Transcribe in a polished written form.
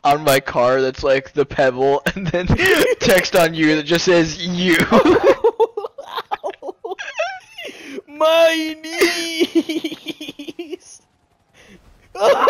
on my car that's like the Pebble, and then text on you that just says you. My knees.